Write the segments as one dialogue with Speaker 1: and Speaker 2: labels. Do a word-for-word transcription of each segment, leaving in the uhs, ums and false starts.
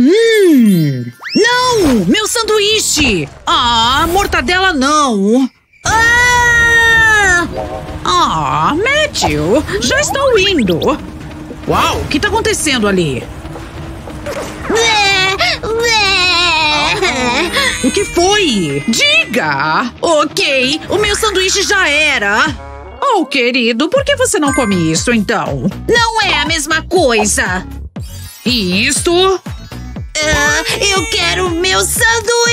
Speaker 1: Hum! Não! Meu sanduíche! Ah, mortadela não! Ah! Ah, Matthew! Já estou indo! Uau! O que tá acontecendo ali? O que foi? Diga! Ok, o meu sanduíche já era! Oh, querido, por que você não come isso, então? Não é a mesma coisa! E isto? Uh, eu quero meu sanduíche!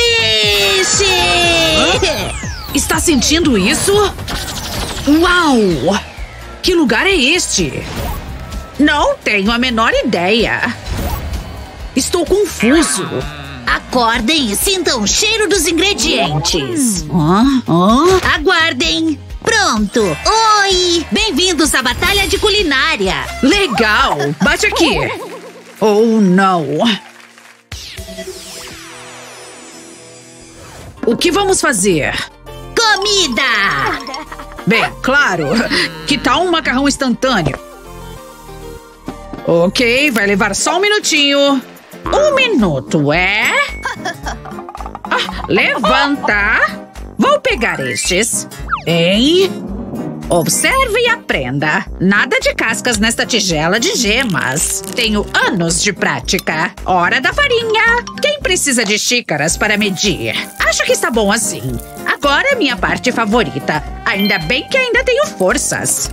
Speaker 1: Hã? Está sentindo isso? Uau! Que lugar é este? Não tenho a menor ideia. Estou confuso. Acordem e sintam o cheiro dos ingredientes. Hum. Oh, oh. Aguardem. Pronto. Oi! Bem-vindos à Batalha de Culinária. Legal. Bate aqui. Oh, não. O que vamos fazer? Comida! Bem, claro. Que tal um macarrão instantâneo? Ok, vai levar só um minutinho. Um minuto, é? Ah, levanta. Vou pegar estes. Hein? Observe e aprenda. Nada de cascas nesta tigela de gemas. Tenho anos de prática. Hora da farinha. Quem precisa de xícaras para medir? Acho que está bom assim. Agora é minha parte favorita. Ainda bem que ainda tenho forças.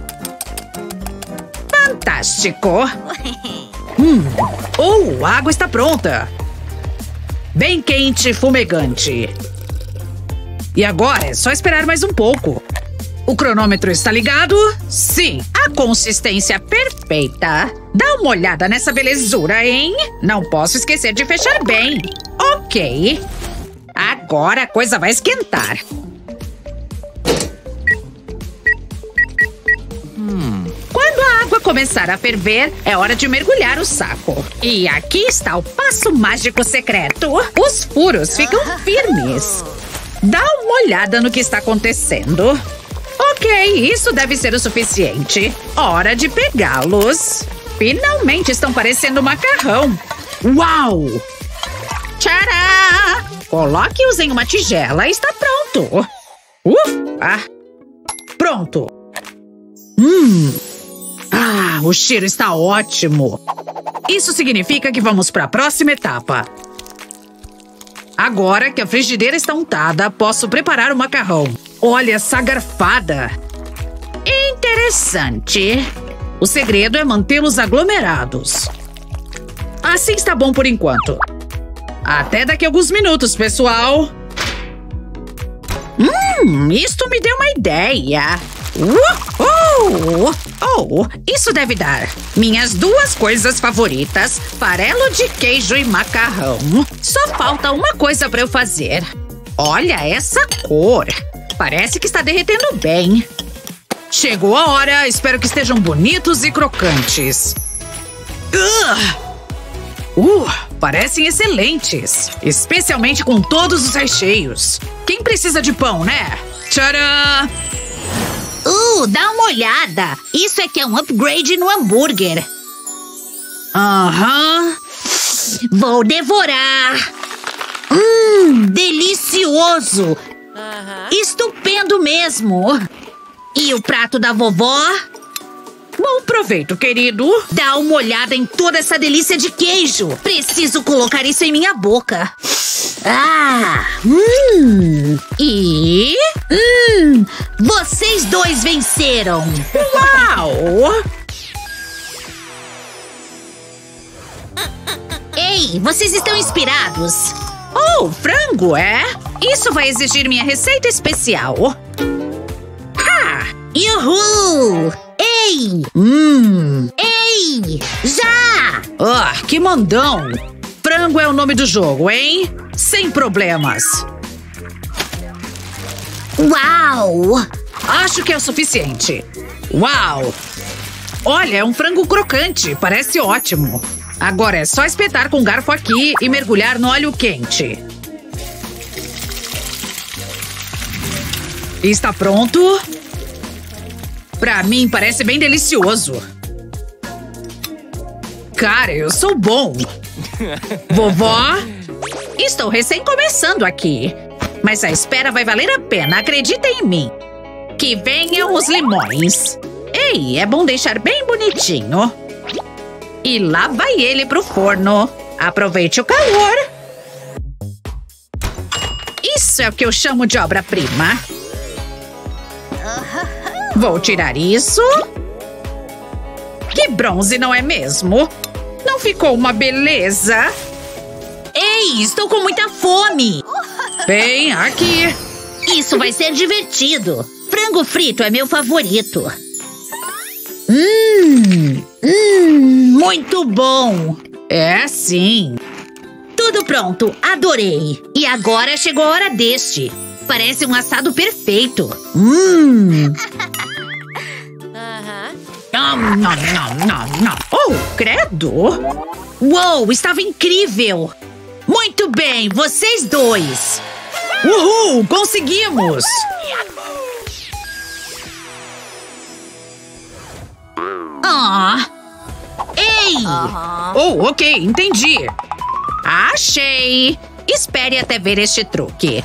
Speaker 1: Fantástico. Hum. Oh, a água está pronta. Bem quente e fumegante. E agora é só esperar mais um pouco. O cronômetro está ligado? Sim, a consistência perfeita. Dá uma olhada nessa belezura, hein? Não posso esquecer de fechar bem. Ok. Agora a coisa vai esquentar. Hum. Quando a água começar a ferver, é hora de mergulhar o saco. E aqui está o passo mágico secreto. Os furos ficam firmes. Dá uma olhada no que está acontecendo. Ok, isso deve ser o suficiente. Hora de pegá-los. Finalmente estão parecendo macarrão. Uau! Tcharam! Coloque-os em uma tigela e está pronto. Uh, ah, pronto. Hum. Ah, o cheiro está ótimo. Isso significa que vamos para a próxima etapa. Agora que a frigideira está untada, posso preparar o macarrão. Olha essa garfada. Interessante. O segredo é mantê-los aglomerados. Assim está bom por enquanto. Até daqui a alguns minutos, pessoal. Hum, isto me deu uma ideia. Uh, uh, oh, isso deve dar. Minhas duas coisas favoritas, farelo de queijo e macarrão. Só falta uma coisa para eu fazer. Olha essa cor. Parece que está derretendo bem. Chegou a hora, espero que estejam bonitos e crocantes. Uh, uh, parecem excelentes. Especialmente com todos os recheios. Quem precisa de pão, né? Tcharam! Uh, dá uma olhada. Isso é que é um upgrade no hambúrguer. Aham. Uhum. Vou devorar. Hum, delicioso. Uhum. Estupendo mesmo. E o prato da vovó? Bom proveito, querido. Dá uma olhada em toda essa delícia de queijo. Preciso colocar isso em minha boca. Ah! Hum! E... Hum! Vocês dois venceram! Uau! Ei, vocês estão inspirados? Oh, frango, é? Isso vai exigir minha receita especial. Ha! Yuhu! Ei! Hum! Ei! Já! Ah, que mandão! Frango é o nome do jogo, hein? Sem problemas. Uau! Acho que é o suficiente. Uau! Olha, é um frango crocante. Parece ótimo. Agora é só espetar com um garfo aqui e mergulhar no óleo quente. Está pronto? Pra mim, parece bem delicioso. Cara, eu sou bom. Vovó, estou recém começando aqui. Mas a espera vai valer a pena, acredita em mim. Que venham os limões. Ei, é bom deixar bem bonitinho. E lá vai ele pro forno. Aproveite o calor. Isso é o que eu chamo de obra-prima. Vou tirar isso. Que bronze, não é mesmo? Não ficou uma beleza? Ei, estou com muita fome. Bem, aqui. Isso vai ser divertido. Frango frito é meu favorito. Hum, hum, muito bom. É, sim. Tudo pronto, adorei. E agora chegou a hora deste. Parece um assado perfeito. Hum. Não, não, não, não, não. Oh, credo. Uou, estava incrível. Muito bem, vocês dois. Uhul, conseguimos. Ah. Ei. Oh, ok, entendi. Achei. Espere até ver este truque.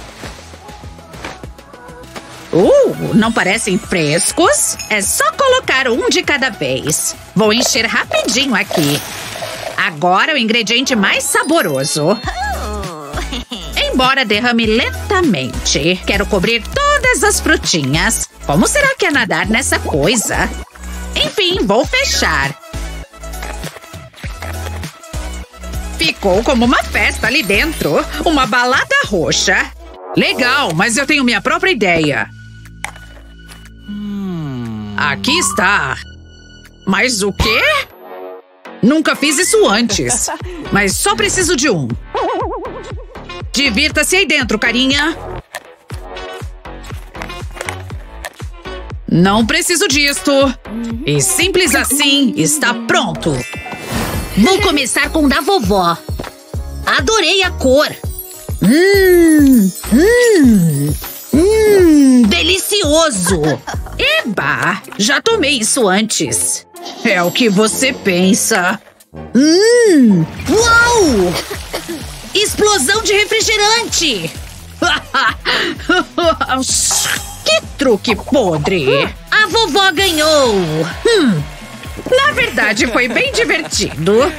Speaker 1: Uh, não parecem frescos? É só colocar um de cada vez. Vou encher rapidinho aqui. Agora o ingrediente mais saboroso. Embora derrame lentamente. Quero cobrir todas as frutinhas. Como será que é nadar nessa coisa? Enfim, vou fechar. Ficou como uma festa ali dentro. Uma balada roxa. Legal, mas eu tenho minha própria ideia. Aqui está. Mas o quê? Nunca fiz isso antes. Mas só preciso de um. Divirta-se aí dentro, carinha. Não preciso disto. E simples assim, está pronto. Vou começar com o da vovó. Adorei a cor. Hum, hum, hum, delicioso. Eba, já tomei isso antes. É o que você pensa. Hum, uau! Explosão de refrigerante. Que truque podre. A vovó ganhou. Hum, na verdade, foi bem divertido.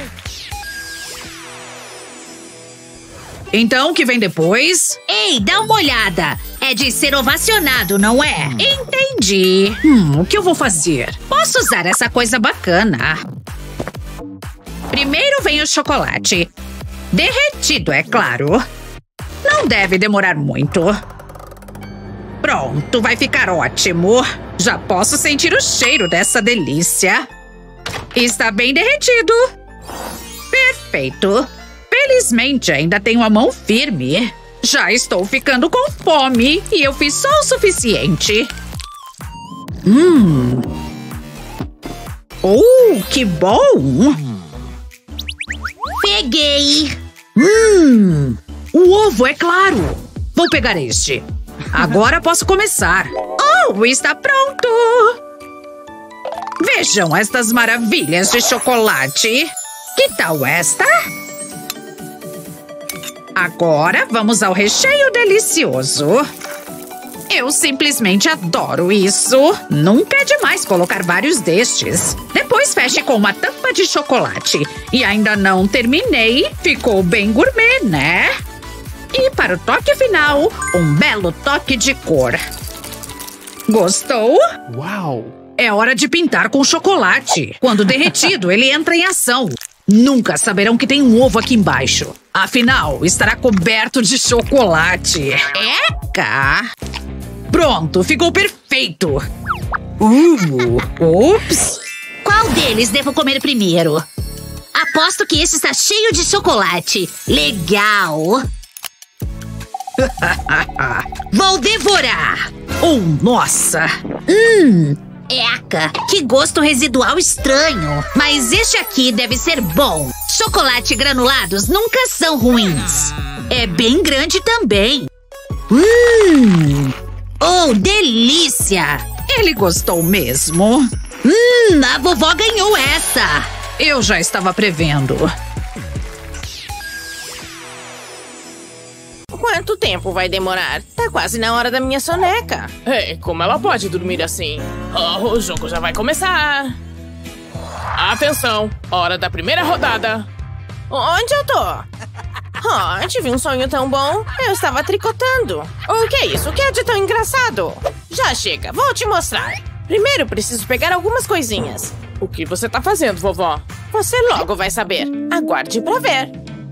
Speaker 1: Então, o que vem depois? Ei, dá uma olhada. É de ser ovacionado, não é? Hum. Entendi. Hum, o que eu vou fazer? Posso usar essa coisa bacana. Primeiro vem o chocolate. Derretido, é claro. Não deve demorar muito. Pronto, vai ficar ótimo. Já posso sentir o cheiro dessa delícia. Está bem derretido. Perfeito. Felizmente, ainda tenho a mão firme. Já estou ficando com fome e eu fiz só o suficiente. Hum. Oh, que bom! Peguei! Hum. O ovo, é claro! Vou pegar este. Agora posso começar. Oh, está pronto! Vejam estas maravilhas de chocolate. Que tal esta? Agora vamos ao recheio delicioso. Eu simplesmente adoro isso. Nunca é demais colocar vários destes. Depois feche com uma tampa de chocolate. E ainda não terminei. Ficou bem gourmet, né? E para o toque final, um belo toque de cor. Gostou?
Speaker 2: Uau!
Speaker 1: É hora de pintar com chocolate. Quando derretido, ele entra em ação. Nunca saberão que tem um ovo aqui embaixo. Afinal, estará coberto de chocolate. Eca! Pronto, ficou perfeito. Uh, ups. Qual deles devo comer primeiro? Aposto que esse está cheio de chocolate. Legal. Vou devorar. Oh, nossa. Hum. Eca, que gosto residual estranho. Mas este aqui deve ser bom. Chocolate granulados nunca são ruins. É bem grande também. Hum. Oh, delícia. Ele gostou mesmo. Hum, a vovó ganhou essa. Eu já estava prevendo.
Speaker 2: Quanto tempo vai demorar? Tá quase na hora da minha soneca.
Speaker 3: Ei, como ela pode dormir assim? Oh, o jogo já vai começar. Atenção, hora da primeira rodada.
Speaker 2: Onde eu tô? Oh, tive um sonho tão bom. Eu estava tricotando. O que é isso? O que é de tão engraçado? Já chega, vou te mostrar. Primeiro preciso pegar algumas coisinhas.
Speaker 3: O que você tá fazendo, vovó?
Speaker 2: Você logo vai saber. Aguarde pra ver.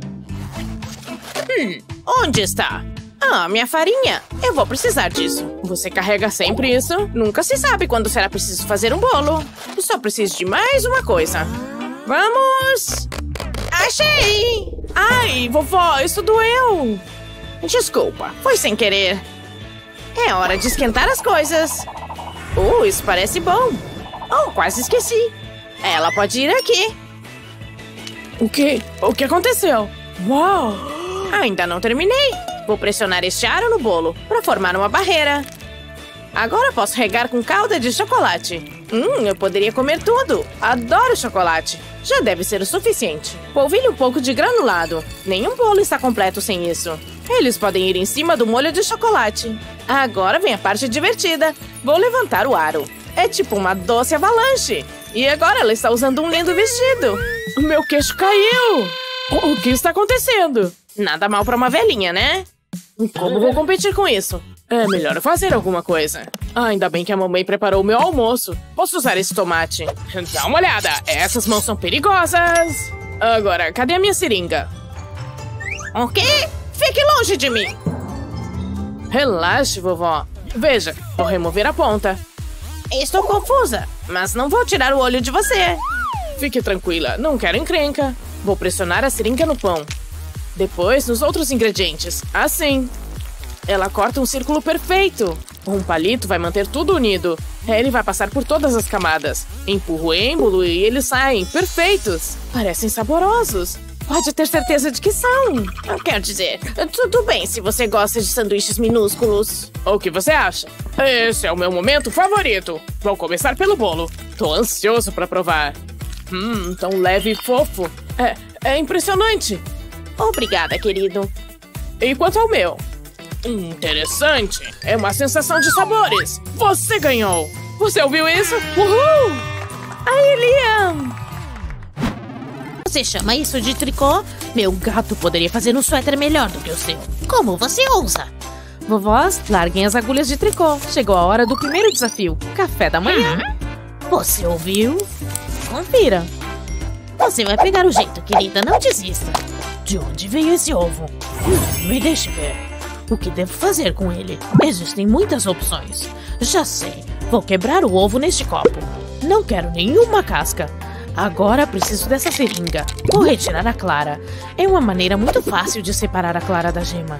Speaker 2: Hum, onde está? Ah, minha farinha. Eu vou precisar disso.
Speaker 3: Você carrega sempre isso?
Speaker 2: Nunca se sabe quando será preciso fazer um bolo. Só preciso de mais uma coisa. Vamos! Achei!
Speaker 3: Ai, vovó, isso doeu.
Speaker 2: Desculpa, foi sem querer. É hora de esquentar as coisas. Uh, isso parece bom. Oh, quase esqueci. Ela pode ir aqui.
Speaker 3: O quê? O que aconteceu? Uau!
Speaker 2: Ainda não terminei. Vou pressionar este aro no bolo para formar uma barreira. Agora posso regar com calda de chocolate. Hum, eu poderia comer tudo. Adoro chocolate. Já deve ser o suficiente. Polvilhe um pouco de granulado. Nenhum bolo está completo sem isso. Eles podem ir em cima do molho de chocolate. Agora vem a parte divertida. Vou levantar o aro. É tipo uma doce avalanche. E agora ela está usando um lindo vestido.
Speaker 3: O meu queixo caiu. O que está acontecendo?
Speaker 2: Nada mal para uma velhinha, né?
Speaker 3: Como vou competir com isso? É melhor eu fazer alguma coisa. Ah, ainda bem que a mamãe preparou o meu almoço. Posso usar esse tomate? Dá uma olhada. Essas mãos são perigosas. Agora, cadê a minha seringa?
Speaker 2: O quê? Fique longe de mim.
Speaker 3: Relaxe, vovó. Veja, vou remover a ponta.
Speaker 2: Estou confusa, mas não vou tirar o olho de você.
Speaker 3: Fique tranquila, não quero encrenca. Vou pressionar a seringa no pão. Depois, nos outros ingredientes. Assim. Ela corta um círculo perfeito. Um palito vai manter tudo unido. Ele vai passar por todas as camadas. Empurro o êmbolo e eles saem perfeitos. Parecem saborosos. Pode ter certeza de que são.
Speaker 2: Quer dizer, tudo bem se você gosta de sanduíches minúsculos.
Speaker 3: O que você acha? Esse é o meu momento favorito. Vou começar pelo bolo. Tô ansioso pra provar. Hum, tão leve e fofo. É, é impressionante.
Speaker 2: Obrigada, querido.
Speaker 3: E quanto ao meu? Interessante. É uma sensação de sabores. Você ganhou. Você ouviu isso? Uhul!
Speaker 2: Aí, Liam! Você chama isso de tricô? Meu gato poderia fazer um suéter melhor do que o seu. Como você ousa?
Speaker 3: Vovós, larguem as agulhas de tricô. Chegou a hora do primeiro desafio. Café da manhã.
Speaker 2: Você ouviu?
Speaker 3: Confira.
Speaker 2: Você vai pegar o jeito, querida. Não desista. De onde veio esse ovo? Hum, me deixe ver. O que devo fazer com ele? Existem muitas opções. Já sei. Vou quebrar o ovo neste copo. Não quero nenhuma casca. Agora preciso dessa seringa. Vou retirar a clara. É uma maneira muito fácil de separar a clara da gema.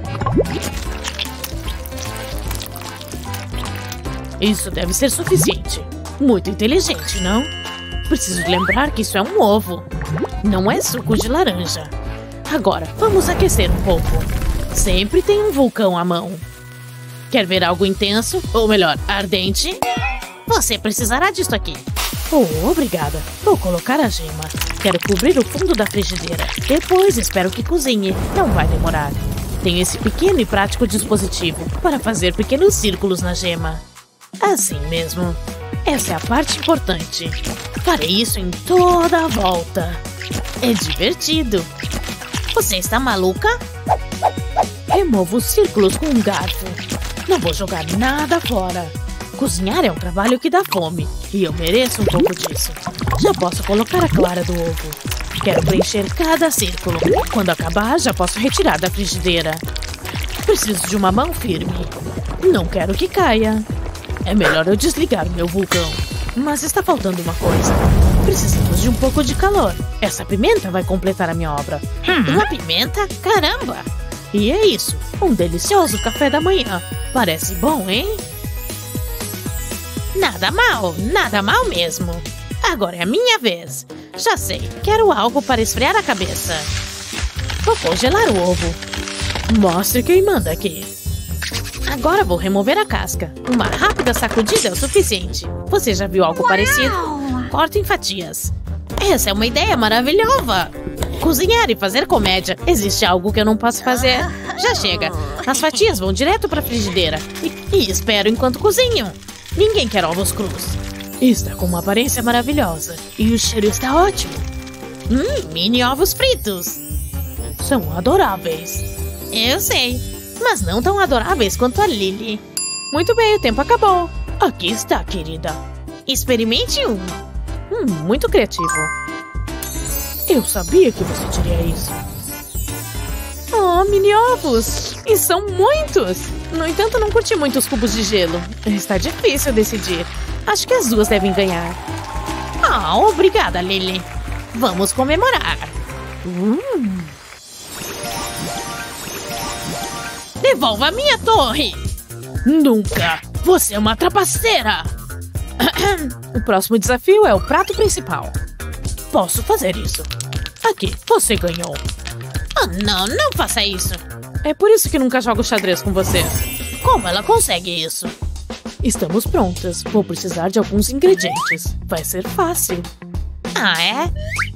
Speaker 2: Isso deve ser suficiente. Muito inteligente, não? Preciso lembrar que isso é um ovo. Não é suco de laranja. Agora, vamos aquecer um pouco. Sempre tem um vulcão à mão. Quer ver algo intenso? Ou melhor, ardente? Você precisará disso aqui. Oh, obrigada. Vou colocar a gema. Quero cobrir o fundo da frigideira. Depois espero que cozinhe. Não vai demorar. Tenho esse pequeno e prático dispositivo para fazer pequenos círculos na gema. Assim mesmo. Essa é a parte importante. Farei isso em toda a volta. É divertido. Você está maluca? Removo os círculos com um garfo. Não vou jogar nada fora. Cozinhar é um trabalho que dá fome. E eu mereço um pouco disso. Já posso colocar a clara do ovo. Quero preencher cada círculo. Quando acabar, já posso retirar da frigideira. Preciso de uma mão firme. Não quero que caia. É melhor eu desligar o meu vulcão. Mas está faltando uma coisa. Precisamos de um pouco de calor. Essa pimenta vai completar a minha obra. Hum. Uma pimenta? Caramba! E é isso. Um delicioso café da manhã. Parece bom, hein? Nada mal, nada mal mesmo. Agora é a minha vez. Já sei, quero algo para esfriar a cabeça. Vou congelar o ovo. Mostre quem manda aqui. Agora vou remover a casca. Uma rápida sacudida é o suficiente. Você já viu algo Uau! parecido? Corta em fatias. Essa é uma ideia maravilhosa. Cozinhar e fazer comédia. Existe algo que eu não posso fazer? Já chega. As fatias vão direto para a frigideira. E, e espero enquanto cozinho. Ninguém quer ovos crus. Está com uma aparência maravilhosa. E o cheiro está ótimo. Hum, mini ovos fritos. São adoráveis. Eu sei. Mas não tão adoráveis quanto a Lily. Muito bem, o tempo acabou. Aqui está, querida. Experimente um. Hum, muito criativo. Eu sabia que você diria isso. Oh, mini ovos! E são muitos! No entanto, não curti muito os cubos de gelo. Está difícil decidir. Acho que as duas devem ganhar. Ah, obrigada, Lily. Vamos comemorar. Hum. Devolva a minha torre! Nunca! Você é uma trapaceira! O próximo desafio é o prato principal. Posso fazer isso. Aqui, você ganhou. Oh, não, não faça isso. É por isso que nunca jogo xadrez com você. Como ela consegue isso? Estamos prontas. Vou precisar de alguns ingredientes. Vai ser fácil. Ah, é?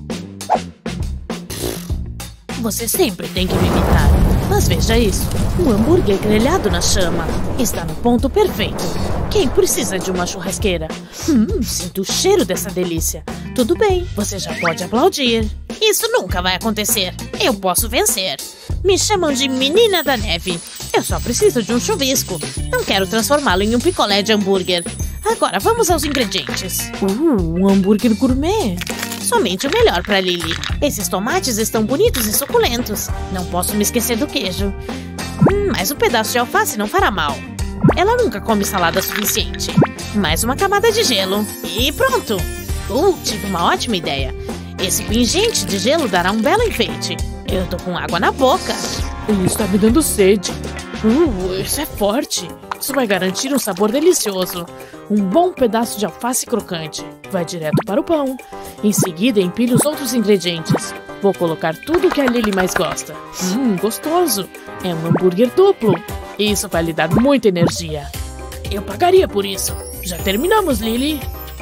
Speaker 2: Você sempre tem que me imitar. Mas veja isso. Um hambúrguer grelhado na chama. Está no ponto perfeito. Quem precisa de uma churrasqueira? Hum, sinto o cheiro dessa delícia. Tudo bem, você já pode aplaudir. Isso nunca vai acontecer. Eu posso vencer. Me chamam de Menina da Neve. Eu só preciso de um chuvisco. Não quero transformá-lo em um picolé de hambúrguer. Agora vamos aos ingredientes. Uh, um hambúrguer gourmet. Somente o melhor para Lily. Esses tomates estão bonitos e suculentos. Não posso me esquecer do queijo. Hum, mas um pedaço de alface não fará mal. Ela nunca come salada suficiente. Mais uma camada de gelo. E pronto. Uh, tive uma ótima ideia. Esse pingente de gelo dará um belo enfeite. Eu tô com água na boca. Está me dando sede. Uh, isso é forte. Isso vai garantir um sabor delicioso. Um bom pedaço de alface crocante. Vai direto para o pão. Em seguida, empilhe os outros ingredientes. Vou colocar tudo o que a Lily mais gosta. Hum, gostoso. É um hambúrguer duplo. Isso vai lhe dar muita energia. Eu pagaria por isso. Já terminamos, Lily.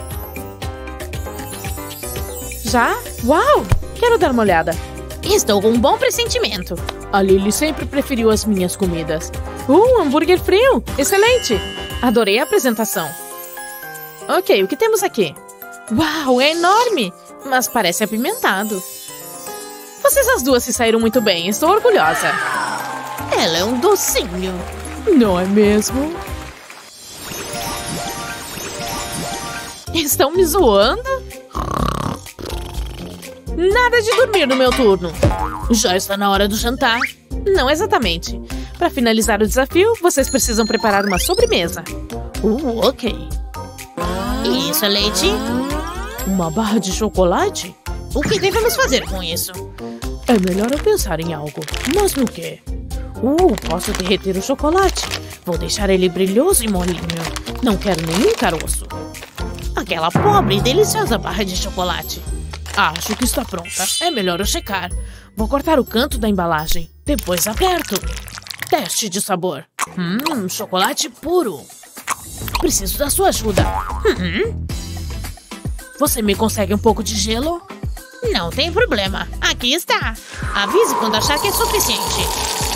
Speaker 2: Já? Uau! Quero dar uma olhada. Estou com um bom pressentimento. A Lily sempre preferiu as minhas comidas. Uh, hambúrguer frio! Excelente! Adorei a apresentação. Ok, o que temos aqui? Uau, é enorme! Mas parece apimentado. Vocês as duas se saíram muito bem, estou orgulhosa. Ela é um docinho. Não é mesmo? Estão me zoando? Nada de dormir no meu turno. Já está na hora do jantar. Não exatamente. Para finalizar o desafio, vocês precisam preparar uma sobremesa. Uh, ok. Isso é leite? Uma barra de chocolate? O que devemos fazer com isso? É melhor eu pensar em algo. Mas no quê? Uh, posso derreter o chocolate. Vou deixar ele brilhoso e molinho. Não quero nenhum caroço. Aquela pobre e deliciosa barra de chocolate. Acho que está pronta. É melhor eu checar. Vou cortar o canto da embalagem. Depois aperto. Teste de sabor. Hum, chocolate puro. Preciso da sua ajuda. Hum. Você me consegue um pouco de gelo? Não tem problema. Aqui está. Avise quando achar que é suficiente.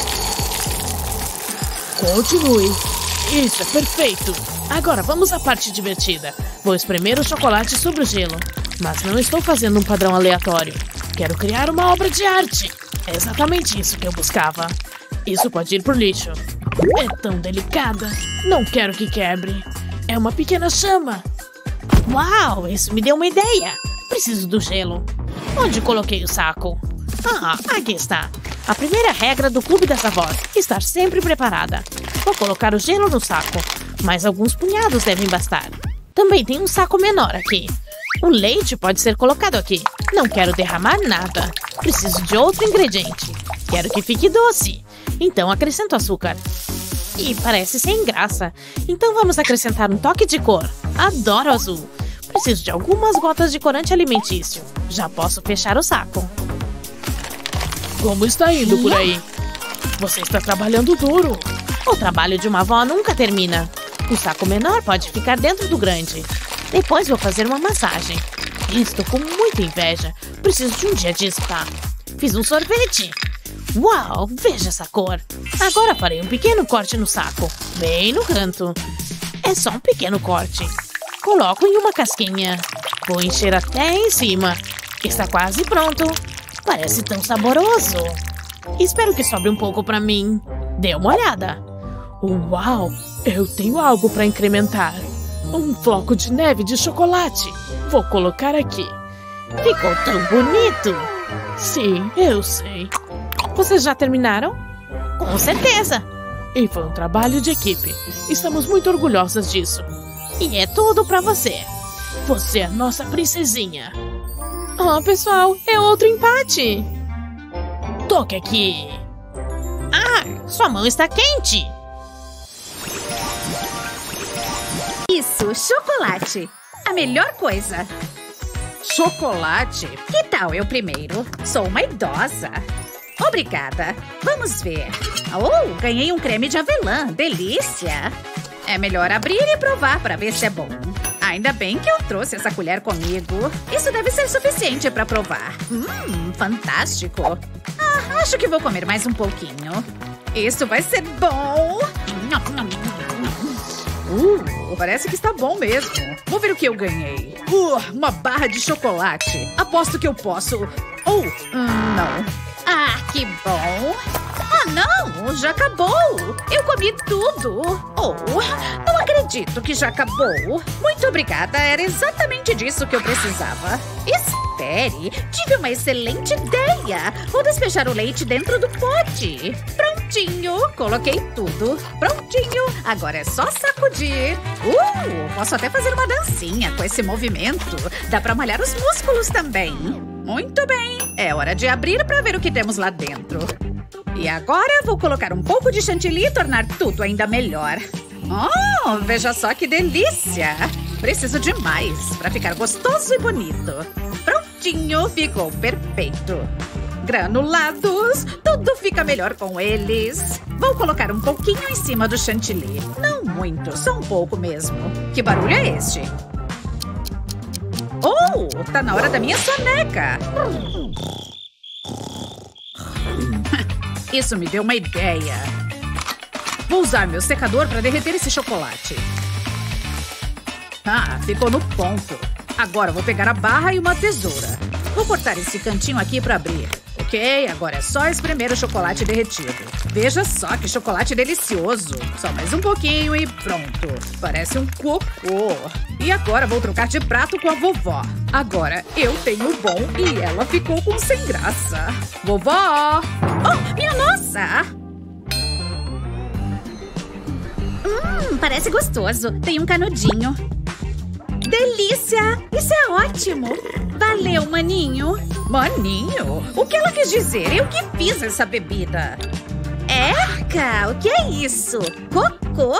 Speaker 2: Continue. Isso é perfeito. Agora vamos à parte divertida. Vou espremer o chocolate sobre o gelo. Mas não estou fazendo um padrão aleatório. Quero criar uma obra de arte. É exatamente isso que eu buscava. Isso pode ir pro lixo. É tão delicada. Não quero que quebre. É uma pequena chama. Uau, isso me deu uma ideia. Preciso do gelo. Onde coloquei o saco? Ah, aqui está. A primeira regra do Clube das Avós. Estar sempre preparada. Vou colocar o gelo no saco. Mas alguns punhados devem bastar. Também tem um saco menor aqui. O leite pode ser colocado aqui. Não quero derramar nada. Preciso de outro ingrediente. Quero que fique doce. Então acrescento açúcar. E parece sem graça. Então vamos acrescentar um toque de cor. Adoro azul. Preciso de algumas gotas de corante alimentício. Já posso fechar o saco. Como está indo por aí? Você está trabalhando duro. O trabalho de uma avó nunca termina. O saco menor pode ficar dentro do grande. Depois vou fazer uma massagem. Estou com muita inveja. Preciso de um dia de spa. Fiz um sorvete. Uau, veja essa cor. Agora farei um pequeno corte no saco, bem no canto. É só um pequeno corte. Coloco em uma casquinha. Vou encher até em cima. Está quase pronto. Parece tão saboroso. Espero que sobre um pouco para mim. Dê uma olhada. Uau, eu tenho algo para incrementar. Um floco de neve de chocolate. Vou colocar aqui. Ficou tão bonito. Sim, eu sei. Vocês já terminaram? Com certeza. E foi um trabalho de equipe. Estamos muito orgulhosas disso. E é tudo pra você. Você é a nossa princesinha. Oh, pessoal, é outro empate. Toque aqui. Ah, sua mão está quente.
Speaker 1: Isso, chocolate. A melhor coisa.
Speaker 3: Chocolate?
Speaker 1: Que tal eu primeiro? Sou uma idosa. Obrigada. Vamos ver. Oh, ganhei um creme de avelã. Delícia. É melhor abrir e provar para ver se é bom. Ainda bem que eu trouxe essa colher comigo. Isso deve ser suficiente para provar. Hum, fantástico. Ah, acho que vou comer mais um pouquinho. Isso vai ser bom.
Speaker 3: Uh, parece que está bom mesmo. Vou ver o que eu ganhei. Uh, uma barra de chocolate. Aposto que eu posso... Oh, hum, não.
Speaker 1: Ah, que bom. Ah, não, já acabou. Eu comi tudo. Oh, não acredito que já acabou. Muito obrigada, era exatamente disso que eu precisava. Espere, tive uma excelente ideia. Vou despejar o leite dentro do pote. Prontinho, coloquei tudo. Prontinho, agora é só sacudir. Uh, posso até fazer uma dancinha com esse movimento. Dá pra malhar os músculos também. Muito bem, é hora de abrir para ver o que temos lá dentro. E agora vou colocar um pouco de chantilly e tornar tudo ainda melhor. Oh, veja só que delícia! Preciso de mais para ficar gostoso e bonito. Prontinho, ficou perfeito. Granulados, tudo fica melhor com eles. Vou colocar um pouquinho em cima do chantilly. Não muito, só um pouco mesmo. Que barulho é este? Oh, tá na hora da minha soneca. Isso me deu uma ideia. Vou usar meu secador para derreter esse chocolate. Ah, ficou no ponto. Agora vou pegar a barra e uma tesoura. Vou cortar esse cantinho aqui para abrir. Ok, agora é só espremer o chocolate derretido. Veja só que chocolate delicioso. Só mais um pouquinho e pronto. Parece um cocô. E agora vou trocar de prato com a vovó. Agora eu tenho o bom e ela ficou com sem graça. Vovó! Oh, minha nossa! Hum, parece gostoso. Tem um canudinho. Delícia! Isso é ótimo! Valeu, maninho!
Speaker 3: Maninho? O que ela quis dizer? Eu que fiz essa bebida.
Speaker 1: Erca! O que é isso? Cocô?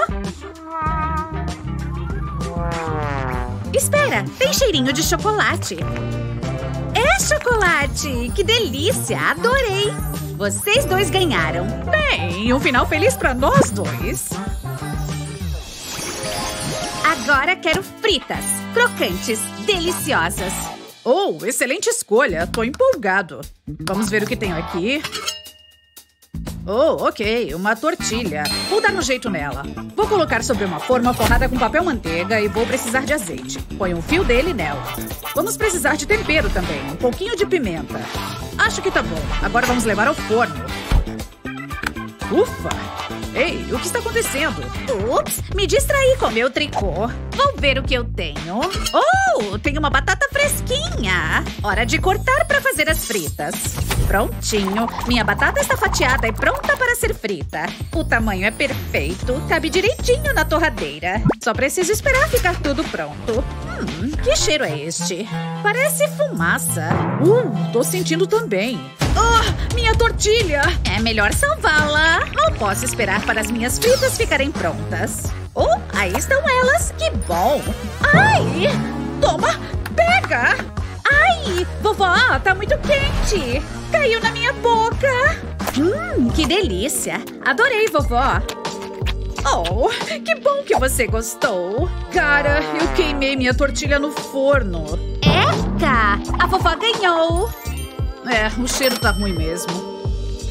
Speaker 1: Espera! Tem cheirinho de chocolate. É chocolate! Que delícia! Adorei! Vocês dois ganharam.
Speaker 3: Bem, um final feliz pra nós dois.
Speaker 1: Agora quero fritas, crocantes, deliciosas.
Speaker 3: Oh, excelente escolha. Tô empolgado. Vamos ver o que tem aqui. Oh, ok. Uma tortilha. Vou dar um jeito nela. Vou colocar sobre uma forma forrada com papel manteiga e vou precisar de azeite. Põe um fio dele nela. Vamos precisar de tempero também. Um pouquinho de pimenta. Acho que tá bom. Agora vamos levar ao forno. Ufa! Ei, o que está acontecendo?
Speaker 1: Ups, me distraí com meu tricô. Vou ver o que eu tenho. Oh, tem uma batata fresquinha. Hora de cortar para fazer as fritas. Prontinho. Minha batata está fatiada e pronta para ser frita. O tamanho é perfeito. Cabe direitinho na torradeira. Só preciso esperar ficar tudo pronto. Hum, que cheiro é este? Parece fumaça.
Speaker 3: Uh, tô sentindo também. Oh, minha tortilha!
Speaker 1: É melhor salvá-la. Não posso esperar para as minhas fritas ficarem prontas. Oh, aí estão elas. Que bom. Ai!
Speaker 3: Toma! Pega!
Speaker 1: Ai! Vovó, tá muito quente. Caiu na minha boca. Hum, que delícia. Adorei, vovó.
Speaker 3: Oh, que bom que você gostou. Cara, eu queimei minha tortilha no forno.
Speaker 1: Eca! A vovó ganhou.
Speaker 4: É, o cheiro tá ruim mesmo.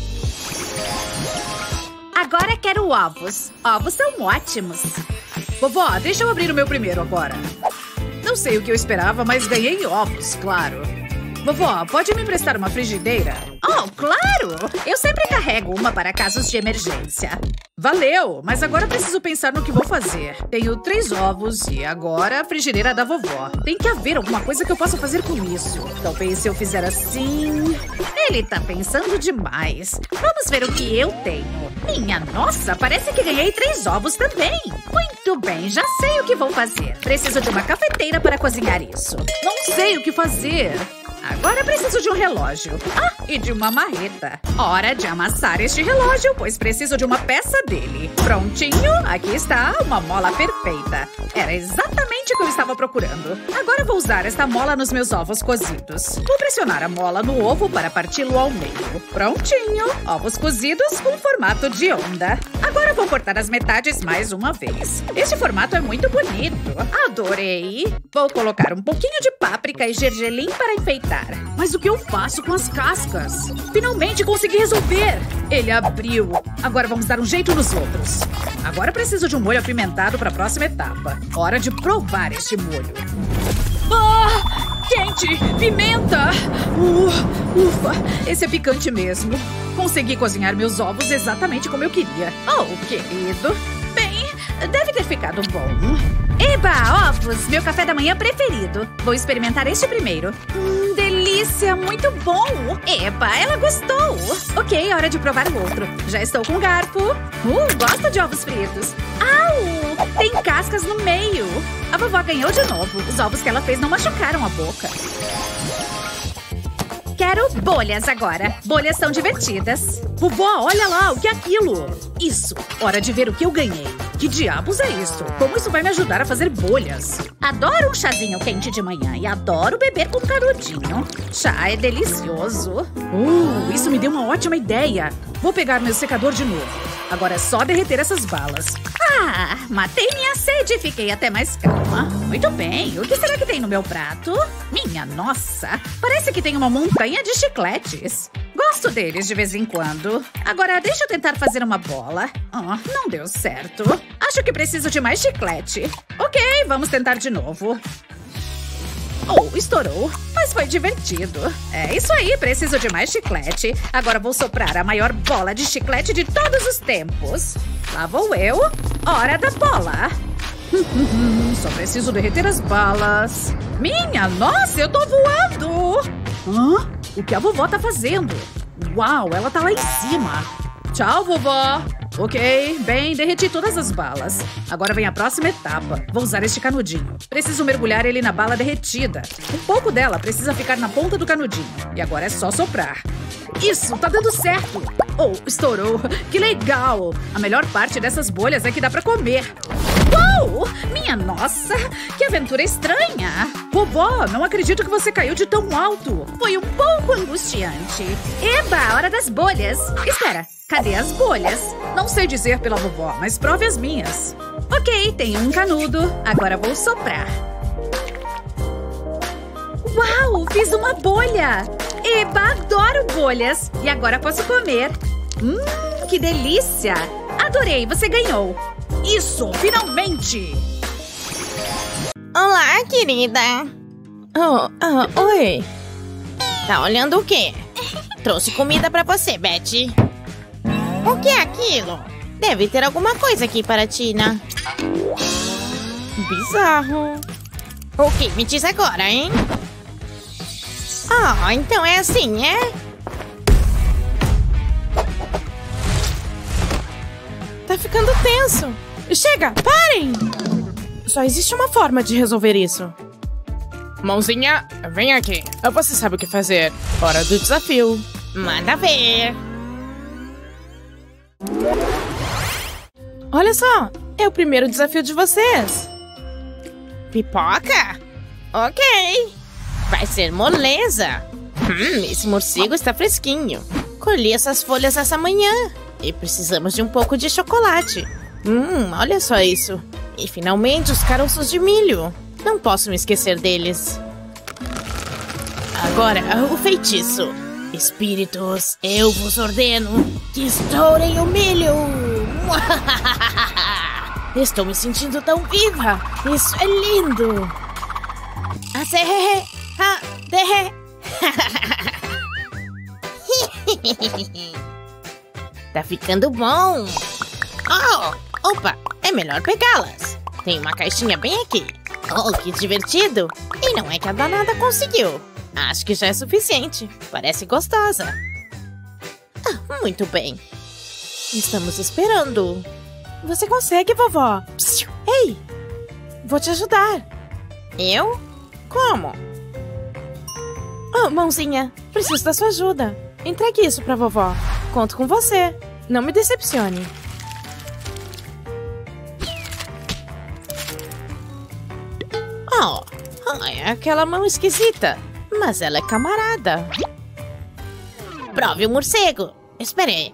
Speaker 1: Agora quero ovos. Ovos são ótimos.
Speaker 4: Vovó, deixa eu abrir o meu primeiro agora. Não sei o que eu esperava, mas ganhei ovos, claro. Vovó, pode me emprestar uma frigideira?
Speaker 1: Oh, claro! Eu sempre carrego uma para casos de emergência.
Speaker 4: Valeu! Mas agora preciso pensar no que vou fazer. Tenho três ovos e agora a frigideira da vovó. Tem que haver alguma coisa que eu possa fazer com isso. Talvez se eu fizer assim...
Speaker 1: Ele tá pensando demais. Vamos ver o que eu tenho. Minha nossa, parece que ganhei três ovos também. Muito bem, já sei o que vou fazer. Preciso de uma cafeteira para cozinhar isso.
Speaker 4: Não sei o que fazer.
Speaker 1: Agora preciso de um relógio. Ah, e de uma marreta. Hora de amassar este relógio, pois preciso de uma peça dele. Prontinho, aqui está uma mola perfeita. Era exatamente o que eu estava procurando. Agora vou usar esta mola nos meus ovos cozidos. Vou pressionar a mola no ovo para parti-lo ao meio. Prontinho, ovos cozidos com formato de onda. Agora vou cortar as metades mais uma vez. Este formato é muito bonito. Adorei. Vou colocar um pouquinho de páprica e gergelim para enfeitar.
Speaker 4: Mas o que eu faço com as cascas? Finalmente consegui resolver! Ele abriu. Agora vamos dar um jeito nos outros. Agora preciso de um molho apimentado para a próxima etapa. Hora de provar este molho. Ah! Quente! Pimenta! Uh, ufa! Esse é picante mesmo. Consegui cozinhar meus ovos exatamente como eu queria.
Speaker 1: Oh, querido. Bem, deve ter ficado bom. Eba, ovos! Meu café da manhã preferido. Vou experimentar este primeiro. Hum, delícia! Muito bom! Eba, ela gostou! Ok, hora de provar o outro. Já estou com o garfo. Uh, gosto de ovos fritos. Au! Tem cascas no meio. A vovó ganhou de novo. Os ovos que ela fez não machucaram a boca. Quero bolhas agora. Bolhas são divertidas.
Speaker 4: Vovó, olha lá, o que é aquilo? Isso, hora de ver o que eu ganhei. Que diabos é isso? Como isso vai me ajudar a fazer bolhas?
Speaker 1: Adoro um chazinho quente de manhã e adoro beber com canudinho. Chá é delicioso.
Speaker 4: Uh, isso me deu uma ótima ideia. Vou pegar meu secador de novo. Agora é só derreter essas balas.
Speaker 1: Ah, matei minha sede e fiquei até mais calma. Muito bem, o que será que tem no meu prato? Minha nossa, parece que tem uma montanha de chicletes. Gosto deles de vez em quando. Agora deixa eu tentar fazer uma bola. Oh, não deu certo. Acho que preciso de mais chiclete. Ok, vamos tentar de novo. Oh, estourou. Mas foi divertido. É isso aí, preciso de mais chiclete. Agora vou soprar a maior bola de chiclete de todos os tempos. Lá vou eu. Hora da bola.
Speaker 4: Só preciso derreter as balas. Minha nossa, eu tô voando! Hã? O que a vovó tá fazendo? Uau, ela tá lá em cima. Tchau, vovó. Ok, bem, derreti todas as balas. Agora vem a próxima etapa. Vou usar este canudinho. Preciso mergulhar ele na bala derretida. Um pouco dela precisa ficar na ponta do canudinho. E agora é só soprar. Isso, tá dando certo. Oh, estourou. Que legal. A melhor parte dessas bolhas é que dá pra comer.
Speaker 1: Uau! Minha nossa, que aventura estranha.
Speaker 4: Vovó, não acredito que você caiu de tão alto.
Speaker 1: Foi um pouco angustiante. Eba, hora das bolhas. Espera, cadê as bolhas?
Speaker 4: Não sei dizer pela vovó, mas prove as minhas.
Speaker 1: Ok, tenho um canudo. Agora vou soprar. Uau, fiz uma bolha. Eba, adoro bolhas. E agora posso comer. Hum, que delícia. Adorei, você ganhou.
Speaker 4: Isso, finalmente!
Speaker 2: Olá, querida. Oh, oh, oi. Tá olhando o quê? Trouxe comida pra você, Betty. O que é aquilo? Deve ter alguma coisa aqui para a Tina. Bizarro. O que? Me diz agora, hein? Ah, então é assim, é? Tá ficando tenso. Chega, parem! Só existe uma forma de resolver isso.
Speaker 3: Mãozinha, vem aqui. Você sabe o que fazer. Hora do desafio.
Speaker 2: Manda ver. Olha só, é o primeiro desafio de vocês. Pipoca? Ok. Vai ser moleza. Hum, esse morcego está fresquinho. Colhi essas folhas essa manhã. E precisamos de um pouco de chocolate. Hum, olha só isso. E finalmente os caroços de milho. Não posso me esquecer deles. Agora, o feitiço. Espíritos, eu vos ordeno que estourem o milho! Estou me sentindo tão viva! Isso é lindo! Acerre, ha, derre. Tá ficando bom! Oh, opa, é melhor pegá-las! Tem uma caixinha bem aqui. Oh, que divertido! E não é que a danada conseguiu. Acho que já é suficiente. Parece gostosa. Ah, muito bem. Estamos esperando. Você consegue, vovó. Psiu. Ei, vou te ajudar. Eu? Como? Oh, mãozinha, preciso da sua ajuda. Entregue isso pra vovó. Conto com você. Não me decepcione. Oh, é aquela mão esquisita. Mas ela é camarada. Prove o morcego. Esperei.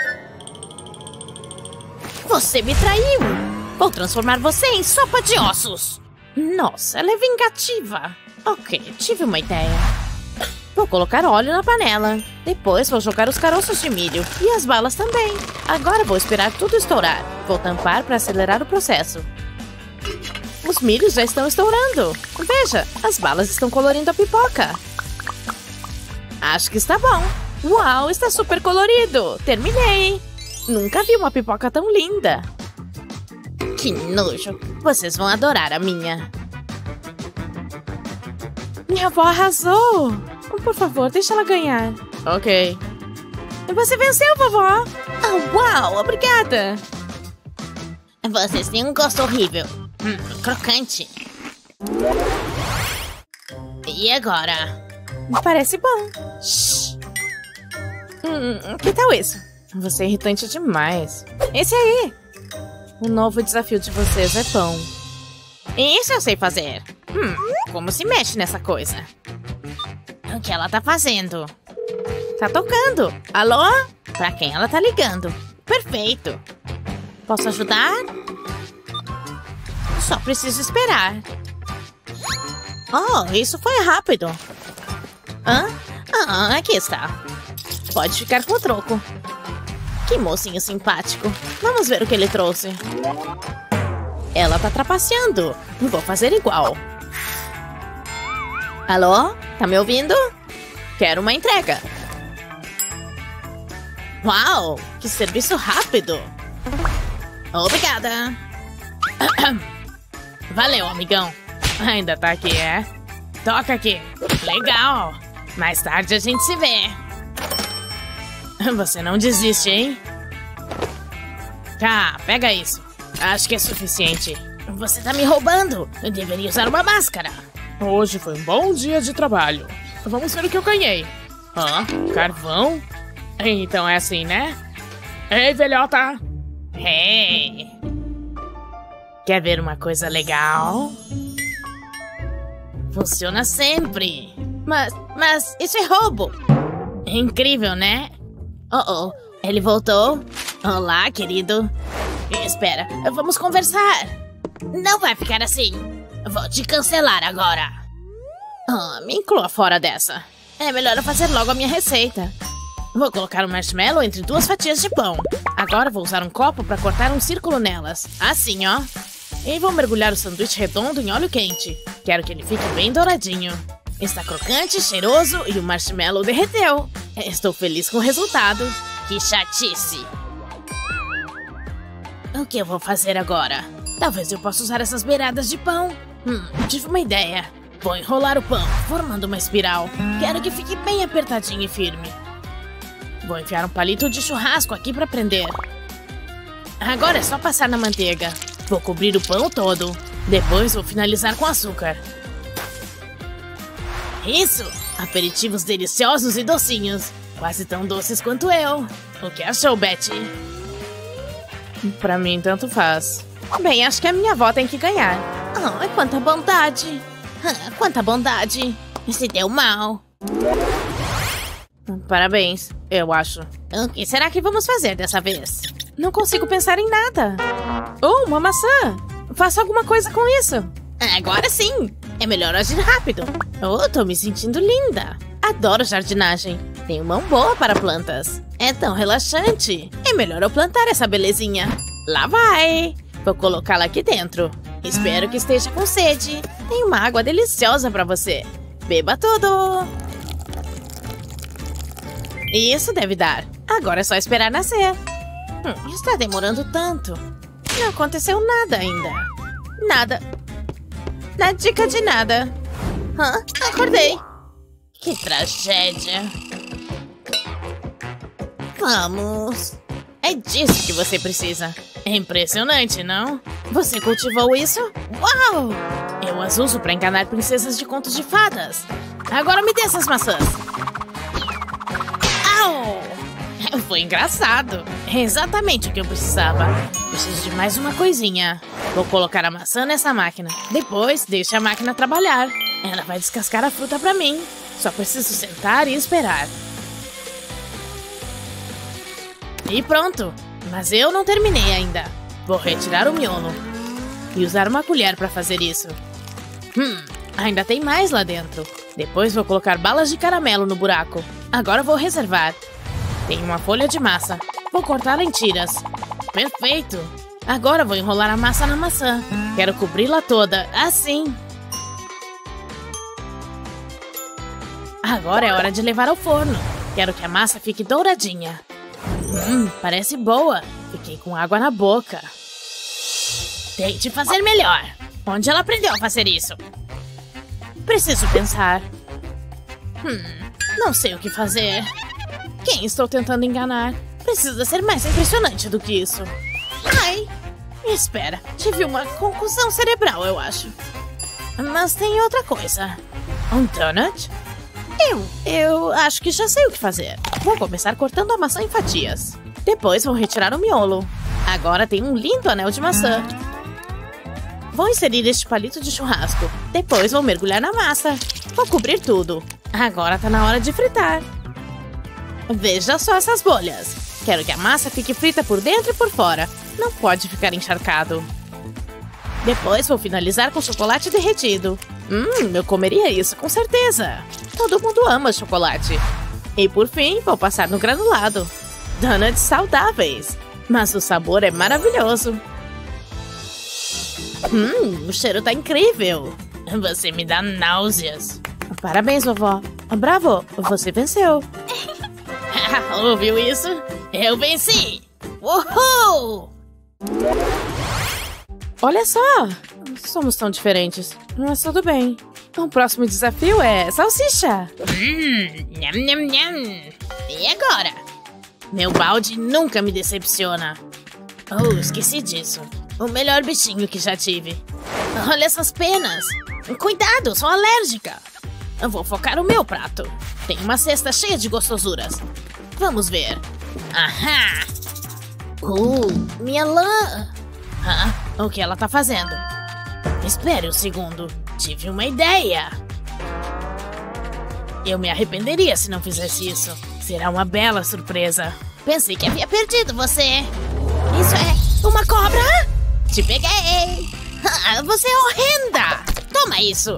Speaker 2: Você me traiu. Vou transformar você em sopa de ossos. Nossa, ela é vingativa. Ok, tive uma ideia. Vou colocar óleo na panela. Depois vou jogar os caroços de milho. E as balas também. Agora vou esperar tudo estourar. Vou tampar para acelerar o processo. Os milhos já estão estourando. Veja, as balas estão colorindo a pipoca. Acho que está bom. Uau, está super colorido. Terminei. Nunca vi uma pipoca tão linda. Que nojo. Vocês vão adorar a minha. Minha avó arrasou. Por favor, deixa ela ganhar. Ok. Você venceu, vovó. Oh, uau, obrigada. Vocês têm um gosto horrível. Hum, crocante. E agora? Parece bom. Shhh. Hum, que tal isso? Você é irritante demais. Esse aí. O novo desafio de vocês é pão. Isso eu sei fazer. Hum, como se mexe nessa coisa? O que ela tá fazendo? Tá tocando. Alô? Pra quem ela tá ligando? Perfeito. Posso ajudar? Só preciso esperar. Oh, isso foi rápido. Hã? Ah, aqui está. Pode ficar com o troco. Que mocinho simpático. Vamos ver o que ele trouxe. Ela tá trapaceando. Vou fazer igual. Alô? Tá me ouvindo? Quero uma entrega. Uau! Que serviço rápido. Obrigada. Valeu, amigão. Ainda tá aqui, é? Toca aqui. Legal. Mais tarde a gente se vê. Você não desiste, hein? Tá, pega isso. Acho que é suficiente. Você tá me roubando. Eu deveria usar uma máscara.
Speaker 3: Hoje foi um bom dia de trabalho. Vamos ver o que eu ganhei. Hã? Carvão? Então é assim, né? Ei, velhota!
Speaker 2: Hey! Quer ver uma coisa legal? Funciona sempre. Mas, mas isso é roubo. É incrível, né? Oh, oh, ele voltou. Olá, querido. Espera, vamos conversar. Não vai ficar assim. Vou te cancelar agora. Oh, me inclua fora dessa. É melhor eu fazer logo a minha receita. Vou colocar um marshmallow entre duas fatias de pão. Agora vou usar um copo para cortar um círculo nelas. Assim, ó. E vou mergulhar o sanduíche redondo em óleo quente. Quero que ele fique bem douradinho. Está crocante, cheiroso e o marshmallow derreteu. Estou feliz com o resultado. Que chatice. O que eu vou fazer agora? Talvez eu possa usar essas beiradas de pão. Hum, tive uma ideia. Vou enrolar o pão, formando uma espiral. Quero que fique bem apertadinho e firme. Vou enfiar um palito de churrasco aqui para prender. Agora é só passar na manteiga. Vou cobrir o pão todo. Depois vou finalizar com açúcar. Isso! Aperitivos deliciosos e docinhos. Quase tão doces quanto eu. O que achou, Betty? Pra mim, tanto faz. Bem, acho que a minha avó tem que ganhar. Oh, quanta bondade. Ah, quanta bondade. Se deu mal. Parabéns, eu acho. O que será que vamos fazer dessa vez? Não consigo pensar em nada. Oh, uma maçã. Faça alguma coisa com isso. Agora sim. É melhor agir rápido. Oh, tô me sentindo linda. Adoro jardinagem. Tenho mão boa para plantas. É tão relaxante. É melhor eu plantar essa belezinha. Lá vai. Vou colocá-la aqui dentro. Espero que esteja com sede. Tem uma água deliciosa para você. Beba tudo. Isso deve dar. Agora é só esperar nascer. Hum, está demorando tanto. Não aconteceu nada ainda. Nada. Na dica de nada. Hã? Acordei. Que tragédia. Vamos. É disso que você precisa. É impressionante, não? Você cultivou isso? Uau! Eu as uso para enganar princesas de contos de fadas. Agora me dê essas maçãs. Au! Foi engraçado. É exatamente o que eu precisava. Preciso de mais uma coisinha. Vou colocar a maçã nessa máquina. Depois, deixe a máquina trabalhar. Ela vai descascar a fruta para mim. Só preciso sentar e esperar. E pronto. Mas eu não terminei ainda. Vou retirar o miolo. E usar uma colher para fazer isso. Hum, ainda tem mais lá dentro. Depois vou colocar balas de caramelo no buraco. Agora vou reservar. Tem uma folha de massa. Vou cortá-la em tiras. Perfeito. Agora vou enrolar a massa na maçã. Quero cobri-la toda, assim. Agora é hora de levar ao forno. Quero que a massa fique douradinha. Hum, parece boa. Fiquei com água na boca. Tente fazer melhor. Onde ela aprendeu a fazer isso? Preciso pensar. Hum, não sei o que fazer. Quem estou tentando enganar? Precisa ser mais impressionante do que isso. Ai, espera. Tive uma concussão cerebral, eu acho. Mas tem outra coisa. Um donut? Eu, eu acho que já sei o que fazer. Vou começar cortando a maçã em fatias. Depois vou retirar o miolo. Agora tem um lindo anel de maçã. Vou inserir este palito de churrasco. Depois vou mergulhar na massa. Vou cobrir tudo. Agora tá na hora de fritar. Veja só essas bolhas. Quero que a massa fique frita por dentro e por fora. Não pode ficar encharcado. Depois vou finalizar com chocolate derretido. Hum, eu comeria isso com certeza. Todo mundo ama chocolate. E por fim, vou passar no granulado. Donuts saudáveis. Mas o sabor é maravilhoso. Hum, o cheiro tá incrível. Você me dá náuseas. Parabéns, vovó. Bravo, você venceu. Ouviu isso? Eu venci! Uhul! Olha só! Somos tão diferentes, mas tudo bem. O próximo desafio é salsicha. Hum, nham, nham, nham. E agora? Meu balde nunca me decepciona. Oh, esqueci disso. O melhor bichinho que já tive. Olha essas penas. Cuidado, sou alérgica. Eu vou focar o meu prato. Tem uma cesta cheia de gostosuras. Vamos ver. Ahá! Uh, minha lã! Ah, o que ela tá fazendo? Espere um segundo. Tive uma ideia. Eu me arrependeria se não fizesse isso. Será uma bela surpresa. Pensei que havia perdido você. Isso é uma cobra? Te peguei. Ah, você é horrenda. Toma isso.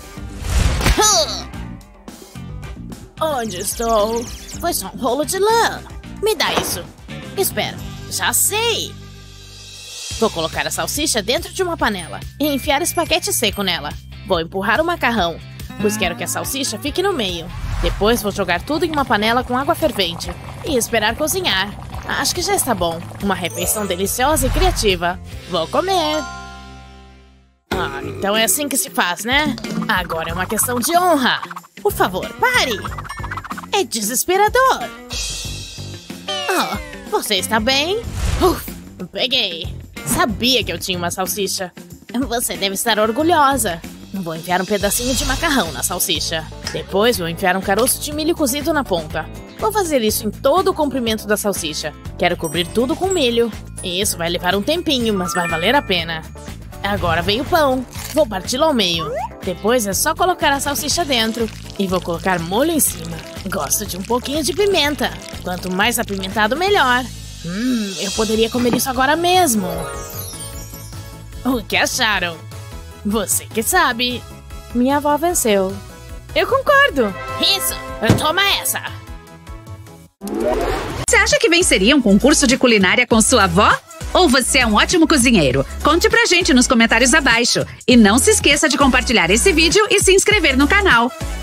Speaker 2: Onde estou? Foi só um rolo de lã. Me dá isso. Espera, já sei. Vou colocar a salsicha dentro de uma panela e enfiar espaguete seco nela. Vou empurrar o macarrão, pois quero que a salsicha fique no meio. Depois vou jogar tudo em uma panela com água fervente e esperar cozinhar. Acho que já está bom. Uma refeição deliciosa e criativa. Vou comer. Ah, então é assim que se faz, né? Agora é uma questão de honra. Por favor, pare. É desesperador. Oh, você está bem? Uf, peguei. Sabia que eu tinha uma salsicha. Você deve estar orgulhosa. Vou enfiar um pedacinho de macarrão na salsicha. Depois vou enfiar um caroço de milho cozido na ponta. Vou fazer isso em todo o comprimento da salsicha. Quero cobrir tudo com milho. E isso vai levar um tempinho, mas vai valer a pena. Agora vem o pão. Vou parti-lo ao meio. Depois é só colocar a salsicha dentro. E vou colocar molho em cima. Gosto de um pouquinho de pimenta. Quanto mais apimentado, melhor. Hum, eu poderia comer isso agora mesmo. O que acharam? Você que sabe. Minha avó venceu. Eu concordo. Isso, toma essa.
Speaker 4: Você acha que venceria um concurso de culinária com sua avó? Ou você é um ótimo cozinheiro? Conte pra gente nos comentários abaixo. E não se esqueça de compartilhar esse vídeo e se inscrever no canal.